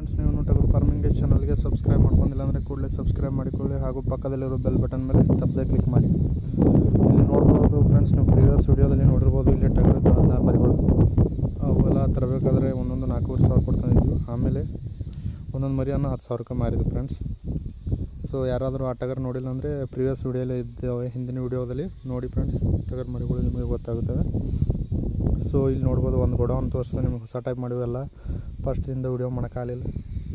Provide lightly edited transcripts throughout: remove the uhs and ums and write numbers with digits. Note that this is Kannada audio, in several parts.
ಫ್ರೆಂಡ್ಸ್, ನೀವು ಟಗರು ಫಾರ್ಮಿಂಗ್ ಚಾನಲ್ಗೆ ಸಬ್ಸ್ಕ್ರೈಬ್ ಮಾಡ್ಕೊಂಡಿಲ್ಲ ಅಂದರೆ ಕೂಡಲೇ ಸಬ್ಸ್ಕ್ರೈಬ್ ಮಾಡಿಕೊಳ್ಳಿ ಹಾಗೂ ಪಕ್ಕದಲ್ಲಿರೋ ಬೆಲ್ ಬಟನ್ ಮೇಲೆ ತಪ್ಪದೆ ಕ್ಲಿಕ್ ಮಾಡಿ. ಇಲ್ಲಿ ನೋಡ್ಬೋದು ಫ್ರೆಂಡ್ಸ್, ನೀವು ಪ್ರೀವಿಯಸ್ ವಿಡಿಯೋದಲ್ಲಿ ನೋಡಿರ್ಬೋದು. ಇಲ್ಲಿ ಟಗರದ್ದು 16 ಮರಿಗಳು ಅವೆಲ್ಲ ತರಬೇಕಾದ್ರೆ ಒಂದೊಂದು 4,500 ಕೊಡ್ತಾಯಿದ್ವಿ. ಆಮೇಲೆ ಒಂದೊಂದು ಮರಿಯನ್ನು 10,000ಕ್ಕೆ ಮಾರಿದ್ವಿ ಫ್ರೆಂಡ್ಸ್. ಸೊ ಯಾರಾದರೂ ಆ ಟಗರ್ ನೋಡಿಲ್ಲ ಅಂದರೆ ಪ್ರೀವಿಯಸ್ ವಿಡಿಯೋಲ್ಲೇ ಇದ್ದಾವೆ, ಹಿಂದಿನ ವಿಡಿಯೋದಲ್ಲಿ ನೋಡಿ ಫ್ರೆಂಡ್ಸ್. ಟಗರ್ ಮರಿಗಳು ನಿಮಗೆ ಗೊತ್ತಾಗುತ್ತವೆ. ಸೊ ಇಲ್ಲಿ ನೋಡ್ಬೋದು, ಒಂದು ಗೋಡೌನ್ ತೋರಿಸ್ತದೆ ನಿಮಗೆ. ಹೊಸ ಟೈಪ್ ಮಾಡಿವೆಲ್ಲ, ಫಸ್ಟಿಂದ ವಿಡಿಯೋ ಮಾಡೋಕ್ಕಾಗಲಿಲ್ಲ.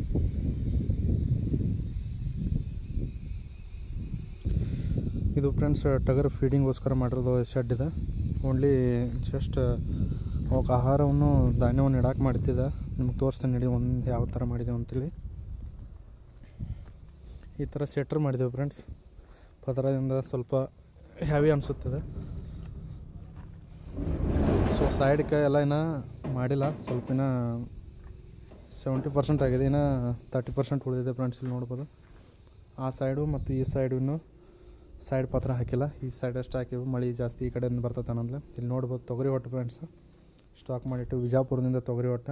ಇದು ಫ್ರೆಂಡ್ಸ್ ಟಗರ್ ಫೀಡಿಂಗೋಸ್ಕರ ಮಾಡಿರೋದು ಶೆಡ್ ಇದೆ. ಓನ್ಲಿ ಜಸ್ಟ್ ಅವಕ್ಕೆ ಆಹಾರವನ್ನು ಧಾನ್ಯವನ್ನು ಇಡಾಕೆ ಮಾಡ್ತಿದ್ದೆ. ನಿಮ್ಗೆ ತೋರಿಸ್ತೇನೆ ನಡಿ ಒಂದು ಯಾವ ಥರ ಮಾಡಿದೆವು ಅಂತೇಳಿ. ಈ ಥರ ಸೆಟ್ರ್ ಮಾಡಿದೆವು ಫ್ರೆಂಡ್ಸ್. ಪದರದಿಂದ ಸ್ವಲ್ಪ ಹೆವಿ ಅನಿಸುತ್ತದೆ. ಸೊ ಸೈಡ್ಗೆ ಎಲ್ಲ ಇನ್ನೂ ಮಾಡಿಲ್ಲ, ಸ್ವಲ್ಪ ಇನ್ನೂ 70% ಆಗಿದೆ, ಇನ್ನೂ 30% ಉಳಿದಿದೆ ಫ್ರೆಂಡ್ಸ್. ಇಲ್ಲಿ ನೋಡ್ಬೋದು, ಆ ಸೈಡು ಮತ್ತು ಈ ಸೈಡು ಇನ್ನೂ ಸೈಡ್ ಪತ್ರ ಹಾಕಿಲ್ಲ. ಈ ಸೈಡ್ ಅಷ್ಟು ಹಾಕಿವು, ಮಳೆ ಜಾಸ್ತಿ ಈ ಕಡೆಯಿಂದ ಬರ್ತದೆ ಅನ್ನೋದ್ಲೆ. ಇಲ್ಲಿ ನೋಡ್ಬೋದು ತೊಗರಿ ಹೊಟ್ಟು ಫ್ರೆಂಡ್ಸ್, ಸ್ಟಾಕ್ ಮಾಡಿಟ್ಟು ವಿಜಯಪುರದಿಂದ ತೊಗರಿ ಹೊಟ್ಟು.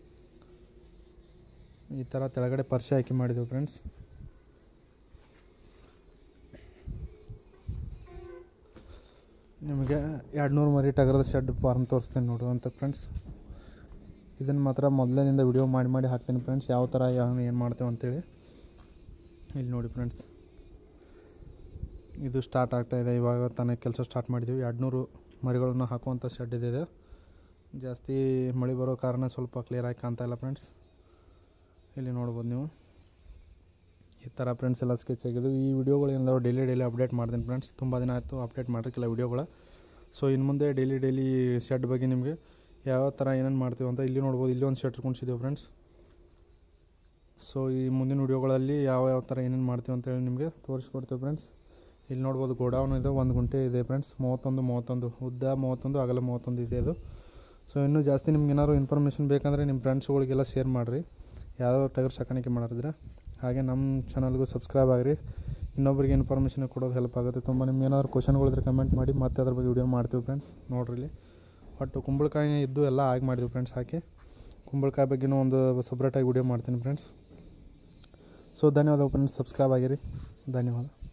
ಈ ಥರ ತೆಳಗಡೆ ಪರ್ಶೆ ಹಾಕಿ ಮಾಡಿದೆವು ಫ್ರೆಂಡ್ಸ್. ನಿಮಗೆ 200 ಮರಿ ಟಗರದ ಶೆಡ್ ಫಾರ್ಮ್ ತೋರಿಸ್ತೇನೆ ನೋಡುವಂಥ ಫ್ರೆಂಡ್ಸ್. ಇದನ್ನು ಮಾತ್ರ ಮೊದಲಿನಿಂದ ವಿಡಿಯೋ ಮಾಡಿ ಹಾಕ್ತೀನಿ ಫ್ರೆಂಡ್ಸ್, ಯಾವ ಥರ ಏನು ಮಾಡ್ತೇವೆ ಅಂತೇಳಿ. ಇಲ್ಲಿ ನೋಡಿ ಫ್ರೆಂಡ್ಸ್, ಇದು ಸ್ಟಾರ್ಟ್ ಆಗ್ತಾಯಿದೆ. ಇವಾಗ ತಾನೇ ಕೆಲಸ ಸ್ಟಾರ್ಟ್ ಮಾಡಿದ್ದೀವಿ. 200 ಮರಿಗಳನ್ನು ಹಾಕುವಂಥ ಶೆಡ್ ಇದೆ. ಜಾಸ್ತಿ ಮಳೆ ಬರೋ ಕಾರಣ ಸ್ವಲ್ಪ ಕ್ಲಿಯರಾಗಿ ಕಾಣ್ತಾ ಇಲ್ಲ ಫ್ರೆಂಡ್ಸ್. ಇಲ್ಲಿ ನೋಡ್ಬೋದು ನೀವು. ಈ ಥರ ಫ್ರೆಂಡ್ಸ್ ಎಲ್ಲ ಸ್ಕೆಚ್ ಆಗಿದ್ದು. ಈ ವಿಡಿಯೋಗಳೇನೆಲ್ಲ ಡೈಲಿ ಅಪ್ಡೇಟ್ ಮಾಡ್ತೀನಿ ಫ್ರೆಂಡ್ಸ್. ತುಂಬ ದಿನ ಆಯಿತು ಅಪ್ಡೇಟ್ ಮಾಡಿರಲಿಲ್ಲ ವಿಡಿಯೋಗಳು. ಸೊ ಇನ್ನು ಮುಂದೆ ಡೈಲಿ ಶೆಡ್ ಬಗ್ಗೆ ನಿಮಗೆ ಯಾವ ಥರ ಏನೇನು ಮಾಡ್ತೀವಿ ಅಂತ ಇಲ್ಲಿ ನೋಡ್ಬೋದು. ಇಲ್ಲಿ ಒಂದು ಶೆಡ್ ಕುಣಿಸಿದ್ದೀವಿ ಫ್ರೆಂಡ್ಸ್. ಸೊ ಈ ಮುಂದಿನ ವಿಡಿಯೋಗಳಲ್ಲಿ ಯಾವ ಥರ ಏನೇನು ಮಾಡ್ತೀವಿ ಅಂತೇಳಿ ನಿಮಗೆ ತೋರಿಸ್ಕೊಡ್ತೀವಿ ಫ್ರೆಂಡ್ಸ್. ಇಲ್ಲಿ ನೋಡ್ಬೋದು ಗೋಡೌನ್ ಇದೆ, 1 ಗುಂಟೆ ಇದೆ ಫ್ರೆಂಡ್ಸ್. 31 ಉದ್ದ 31 ಅಗಲ 31 ಇದೆ ಇದು. ಸೊ ಇನ್ನೂ ಜಾಸ್ತಿ ನಿಮ್ಗೆ ಏನಾದ್ರು ಇನ್ಫಾರ್ಮೇಷನ್ ಬೇಕಂದರೆ ನಿಮ್ಮ ಫ್ರೆಂಡ್ಸ್ಗಳಿಗೆಲ್ಲ ಶೇರ್ ಮಾಡಿರಿ, ಯಾವ್ಯಾವ ಟಗರ್ ಸಾಕಾಣಿಕೆ ಮಾಡಿದ್ರೆ. ಹಾಗೆ ನಮ್ಮ ಚಾನಲ್ಗೂ ಸಬ್ಸ್ಕ್ರೈಬ್ ಆಗಿರಿ, ಇನ್ನೊಬ್ಬರಿಗೆ ಇನ್ಫಾರ್ಮೇಷನ್ ಕೊಡೋದು ಹೆಲ್ಪ್ ಆಗುತ್ತೆ ತುಂಬ. ನಿಮ್ಗೆ ಏನಾದ್ರು ಕ್ವಶನ್ಗಳಿದ್ರೆ ಕಮೆಂಟ್ ಮಾಡಿ, ಮತ್ತೆ ಅದ್ರ ಬಗ್ಗೆ ವಿಡಿಯೋ ಮಾಡ್ತೀವಿ ಫ್ರೆಂಡ್ಸ್. ನೋಡ್ರಿ ಇಲ್ಲಿ ಒಟ್ಟು ಕುಂಬಳಕಾಯಿ ಇದ್ದು ಎಲ್ಲ ಆಗಿ ಮಾಡಿದ್ವಿ ಫ್ರೆಂಡ್ಸ್. ಹಾಕಿ ಕುಂಬಳಕಾಯಿ ಬಗ್ಗೆನೂ ಒಂದು ಸಪ್ರೇಟಾಗಿ ವಿಡಿಯೋ ಮಾಡ್ತೀನಿ ಫ್ರೆಂಡ್ಸ್. ಸೊ ಧನ್ಯವಾದ ಫ್ರೆಂಡ್ಸ್, ಸಬ್ಸ್ಕ್ರೈಬ್ ಆಗಿರಿ. ಧನ್ಯವಾದ.